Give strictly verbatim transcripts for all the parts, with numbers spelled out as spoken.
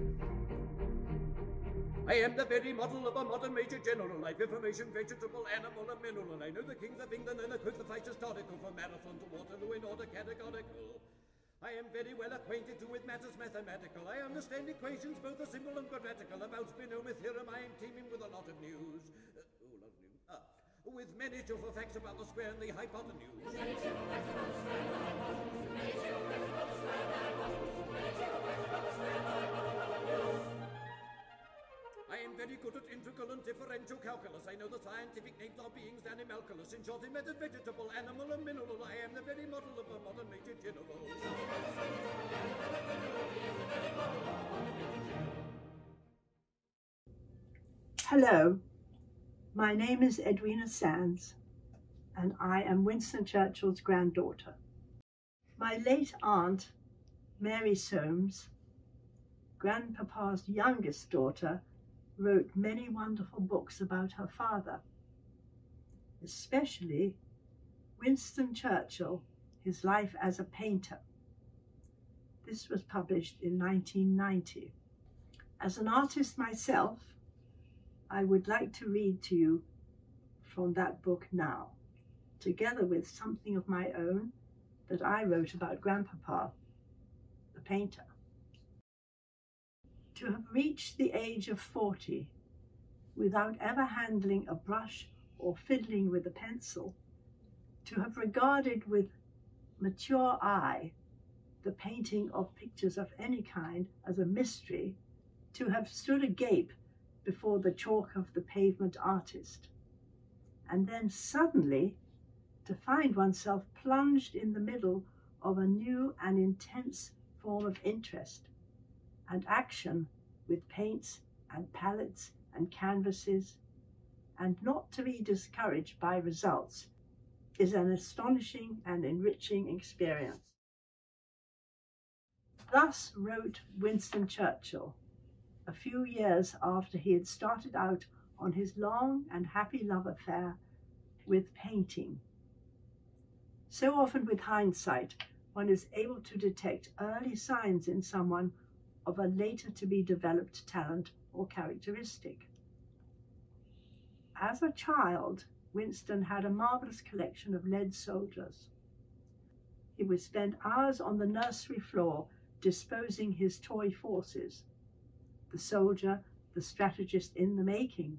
I am the very model of a modern major general, life, information, vegetable, animal, and mineral. I know the kings of England and the quote the fight historical, from Marathon to Waterloo in order categorical. I am very well acquainted too with matters mathematical. I understand equations, both a simple and grammatical. About Spinoza theorem, I am teeming with a lot of news. Uh, oh, a lot of news. Ah, with many truthful facts about the square and the hypotenuse. Many truthful facts about the square and the hypotenuse. Many truthful facts about the square and the hypotenuse. Many truthful facts about the square and the hypotenuse. I am very good at integral and differential calculus. I know the scientific names of beings and animalculous. In short, in method, vegetable, animal, and mineral. I am the very model of a modern major general. Hello, my name is Edwina Sands, and I am Winston Churchill's granddaughter. My late aunt, Mary Soames, Grandpapa's youngest daughter, wrote many wonderful books about her father, especially Winston Churchill, His Life as a Painter. This was published in nineteen ninety. As an artist myself, I would like to read to you from that book now, together with something of my own that I wrote about Grandpapa, the painter. To have reached the age of forty without ever handling a brush or fiddling with a pencil, to have regarded with mature eye the painting of pictures of any kind as a mystery, to have stood agape before the chalk of the pavement artist, and then suddenly to find oneself plunged in the middle of a new and intense form of interest and action with paints and palettes and canvases, and not to be discouraged by results, is an astonishing and enriching experience. Thus wrote Winston Churchill a few years after he had started out on his long and happy love affair with painting. So often with hindsight, one is able to detect early signs in someone of a later to be developed talent or characteristic. As a child, Winston had a marvelous collection of lead soldiers. He would spend hours on the nursery floor disposing his toy forces, the soldier, the strategist in the making.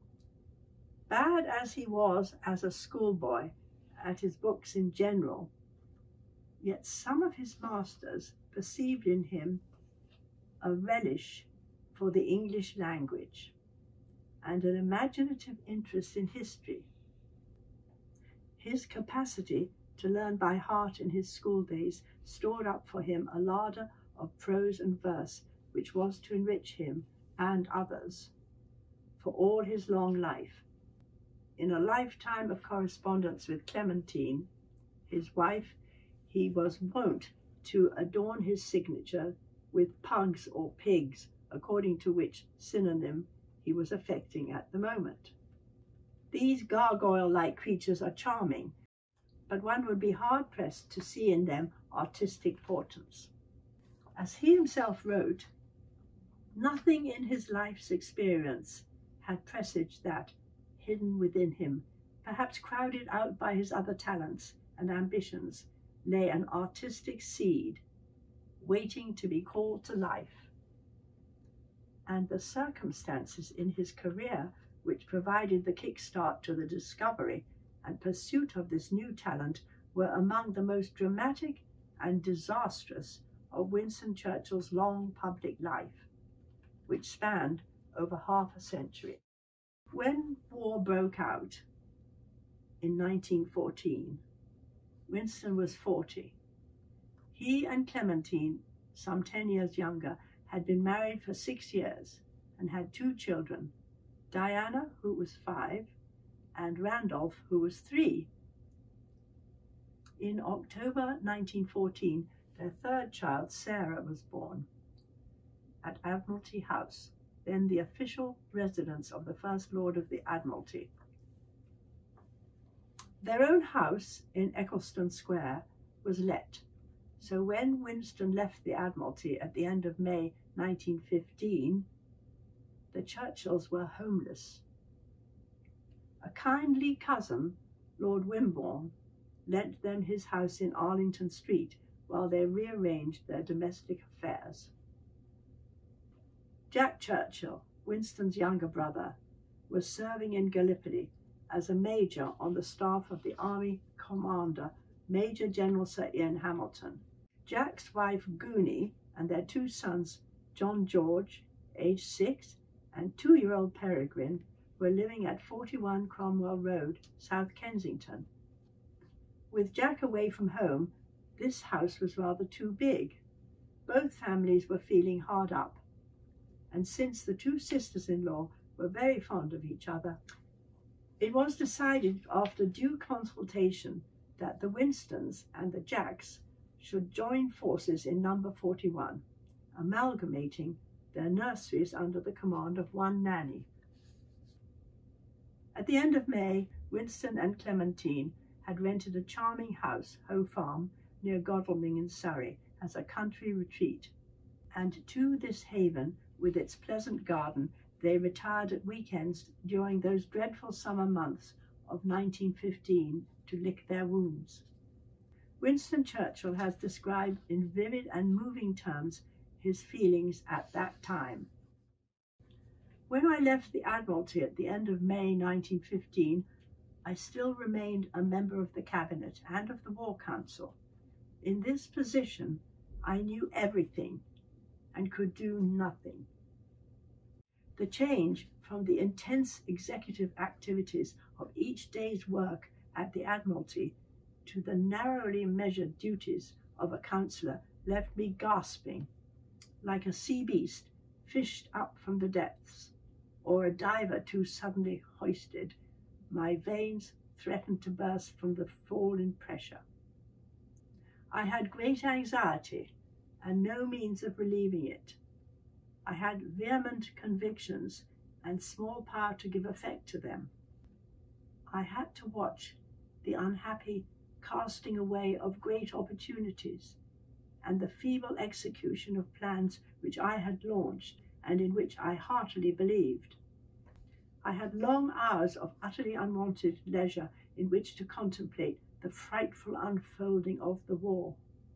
Bad as he was as a schoolboy at his books in general, yet some of his masters perceived in him a relish for the English language and an imaginative interest in history. His capacity to learn by heart in his school days stored up for him a larder of prose and verse which was to enrich him and others for all his long life. In a lifetime of correspondence with Clementine, his wife, he was wont to adorn his signature with pugs or pigs, according to which synonym he was affecting at the moment. These gargoyle-like creatures are charming, but one would be hard-pressed to see in them artistic portents. As he himself wrote, nothing in his life's experience had presaged that, hidden within him, perhaps crowded out by his other talents and ambitions, lay an artistic seed, waiting to be called to life. And the circumstances in his career which provided the kickstart to the discovery and pursuit of this new talent were among the most dramatic and disastrous of Winston Churchill's long public life, which spanned over half a century. When war broke out in nineteen fourteen, Winston was forty. He and Clementine, some ten years younger, had been married for six years and had two children, Diana, who was five, and Randolph, who was three. In October nineteen fourteen, their third child, Sarah, was born at Admiralty House, then the official residence of the First Lord of the Admiralty. Their own house in Eccleston Square was let, so when Winston left the Admiralty at the end of May nineteen fifteen, the Churchills were homeless. A kindly cousin, Lord Wimborne, lent them his house in Arlington Street while they rearranged their domestic affairs. Jack Churchill, Winston's younger brother, was serving in Gallipoli as a major on the staff of the Army Commander, Major General Sir Ian Hamilton. Jack's wife Goonie and their two sons, John George, aged six, and two-year-old Peregrine, were living at forty-one Cromwell Road, South Kensington. With Jack away from home, this house was rather too big. Both families were feeling hard up, and since the two sisters-in-law were very fond of each other, it was decided after due consultation that the Winstons and the Jacks should join forces in number forty-one, amalgamating their nurseries under the command of one nanny. At the end of May, Winston and Clementine had rented a charming house, Hoe Farm, near Godalming in Surrey, as a country retreat, and to this haven, with its pleasant garden, they retired at weekends during those dreadful summer months of nineteen fifteen to lick their wounds. Winston Churchill has described in vivid and moving terms his feelings at that time. When I left the Admiralty at the end of May nineteen fifteen, I still remained a member of the Cabinet and of the War Council. In this position, I knew everything and could do nothing. The change from the intense executive activities of each day's work at the Admiralty to the narrowly measured duties of a councillor left me gasping, like a sea beast fished up from the depths, or a diver too suddenly hoisted. My veins threatened to burst from the fall in pressure. I had great anxiety and no means of relieving it. I had vehement convictions and small power to give effect to them. I had to watch the unhappy casting away of great opportunities and the feeble execution of plans which I had launched and in which I heartily believed. I had long hours of utterly unwanted leisure in which to contemplate the frightful unfolding of the war.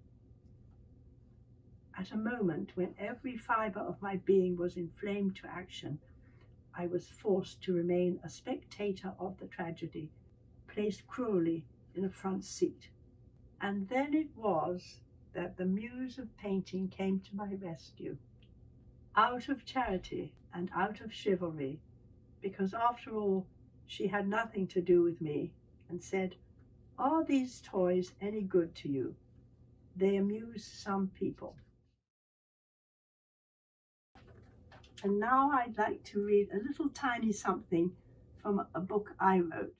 At a moment when every fibre of my being was inflamed to action, I was forced to remain a spectator of the tragedy, placed cruelly in a front seat. And then it was that the muse of painting came to my rescue. Out of charity and out of chivalry, because after all she had nothing to do with me, and said, "Are these toys any good to you? They amuse some people." And now I'd like to read a little tiny something from a book I wrote.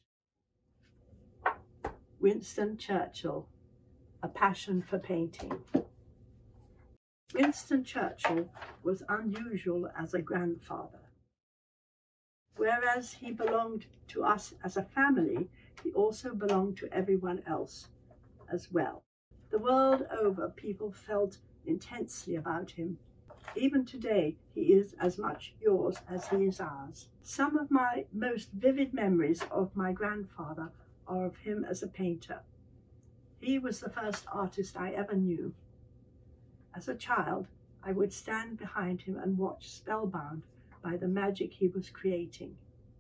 Winston Churchill, A Passion for Painting. Winston Churchill was unusual as a grandfather. Whereas he belonged to us as a family, he also belonged to everyone else as well. The world over, people felt intensely about him. Even today, he is as much yours as he is ours. Some of my most vivid memories of my grandfather are of him as a painter. He was the first artist I ever knew. As a child, I would stand behind him and watch, spellbound by the magic he was creating.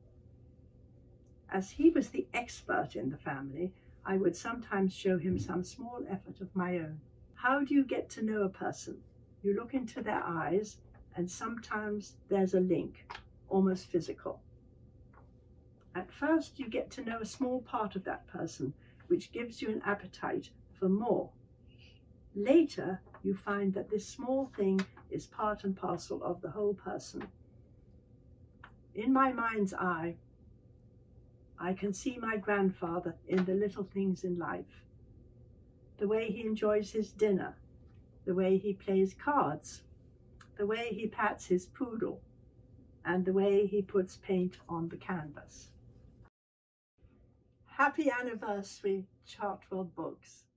As he was the expert in the family, I would sometimes show him some small effort of my own. How do you get to know a person? You look into their eyes, and sometimes there's a link, almost physical. At first, you get to know a small part of that person, which gives you an appetite for more. Later, you find that this small thing is part and parcel of the whole person. In my mind's eye, I can see my grandfather in the little things in life. The way he enjoys his dinner, the way he plays cards, the way he pats his poodle, and the way he puts paint on the canvas. Happy anniversary, Chartwell Books.